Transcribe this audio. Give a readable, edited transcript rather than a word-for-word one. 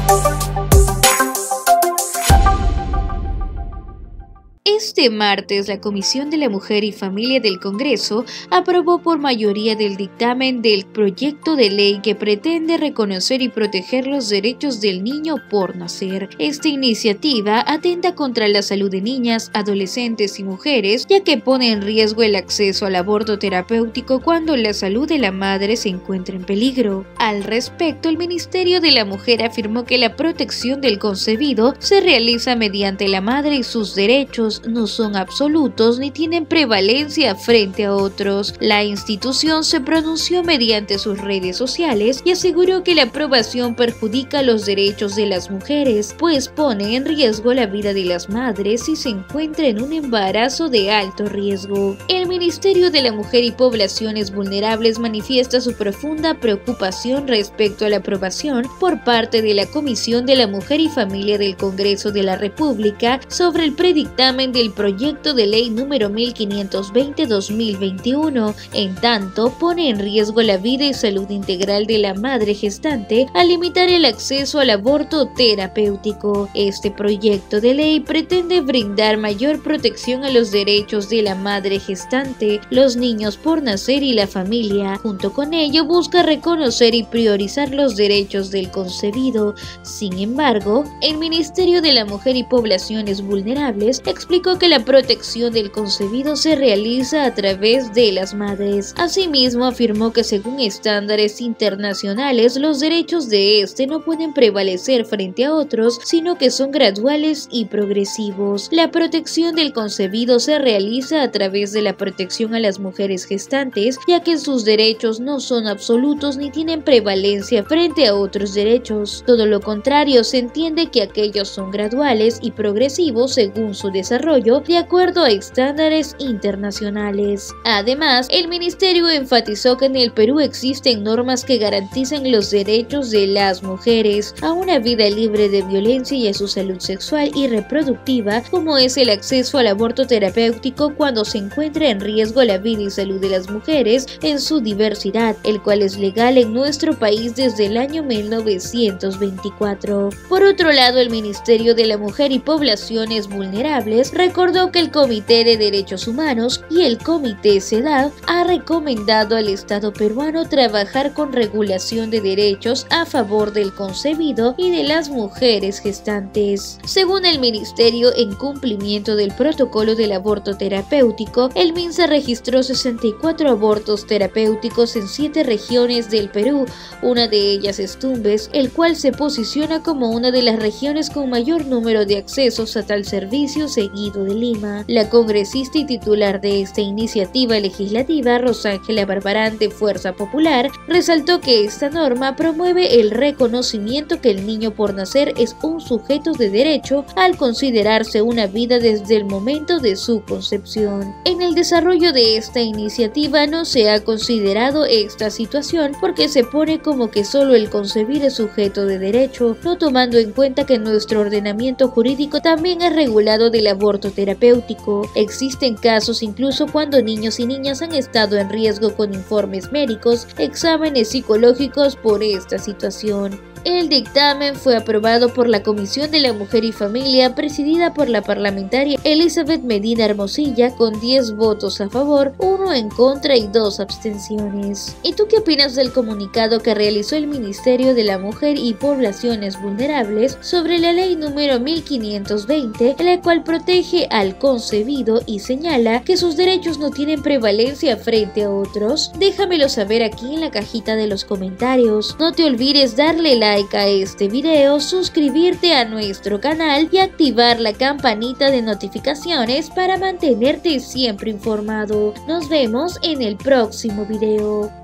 Este martes, la Comisión de la Mujer y Familia del Congreso aprobó por mayoría del dictamen del proyecto de ley que pretende reconocer y proteger los derechos del niño por nacer. Esta iniciativa atenta contra la salud de niñas, adolescentes y mujeres, ya que pone en riesgo el acceso al aborto terapéutico cuando la salud de la madre se encuentra en peligro. Al respecto, el Ministerio de la Mujer afirmó que la protección del concebido se realiza mediante la madre y sus derechos no son absolutos ni tienen prevalencia frente a otros. La institución se pronunció mediante sus redes sociales y aseguró que la aprobación perjudica los derechos de las mujeres, pues pone en riesgo la vida de las madres si se encuentra en un embarazo de alto riesgo. El Ministerio de la Mujer y Poblaciones Vulnerables manifiesta su profunda preocupación respecto a la aprobación por parte de la Comisión de la Mujer y Familia del Congreso de la República sobre el predictamen del proyecto de ley número 1520-2021, en tanto pone en riesgo la vida y salud integral de la madre gestante al limitar el acceso al aborto terapéutico. Este proyecto de ley pretende brindar mayor protección a los derechos de la madre gestante, los niños por nacer y la familia. Junto con ello busca reconocer y priorizar los derechos del concebido. Sin embargo, el Ministerio de la Mujer y Poblaciones Vulnerables explicó que la protección del concebido se realiza a través de las madres. Asimismo, afirmó que según estándares internacionales, los derechos de este no pueden prevalecer frente a otros, sino que son graduales y progresivos. La protección del concebido se realiza a través de la protección a las mujeres gestantes, ya que sus derechos no son absolutos ni tienen prevalencia frente a otros derechos. Todo lo contrario, se entiende que aquellos son graduales y progresivos según su desarrollo, de acuerdo a estándares internacionales. Además, el ministerio enfatizó que en el Perú existen normas que garantizan los derechos de las mujeres a una vida libre de violencia y a su salud sexual y reproductiva, como es el acceso al aborto terapéutico cuando se encuentra en riesgo la vida y salud de las mujeres en su diversidad, el cual es legal en nuestro país desde el año 1924. Por otro lado, el Ministerio de la Mujer y Poblaciones Vulnerables recordó que el Comité de Derechos Humanos y el Comité CEDAW ha recomendado al Estado peruano trabajar con regulación de derechos a favor del concebido y de las mujeres gestantes. Según el ministerio, en cumplimiento del protocolo del aborto terapéutico, el MINSA registró 64 abortos terapéuticos en 7 regiones del Perú, una de ellas es Tumbes, el cual se posiciona como una de las regiones con mayor número de accesos a tal servicio, seguido de Lima. La congresista y titular de esta iniciativa legislativa, Rosángela Barbarán de Fuerza Popular, resaltó que esta norma promueve el reconocimiento que el niño por nacer es un sujeto de derecho al considerarse una vida desde el momento de su concepción. En el desarrollo de esta iniciativa no se ha considerado esta situación porque se pone como que solo el concebir es sujeto de derecho, no tomando en cuenta que nuestro ordenamiento jurídico también es regulado del aborto terapéutico. Existen casos incluso cuando niños y niñas han estado en riesgo con informes médicos, exámenes psicológicos por esta situación. El dictamen fue aprobado por la Comisión de la Mujer y Familia, presidida por la parlamentaria Elizabeth Medina Hermosilla, con 10 votos a favor, 1 en contra y 2 abstenciones. ¿Y tú qué opinas del comunicado que realizó el Ministerio de la Mujer y Poblaciones Vulnerables sobre la ley número 1520, la cual protege al concebido y señala que sus derechos no tienen prevalencia frente a otros? Déjamelo saber aquí en la cajita de los comentarios. No te olvides darle like a este video, suscribirte a nuestro canal y activar la campanita de notificaciones para mantenerte siempre informado. Nos vemos en el próximo video.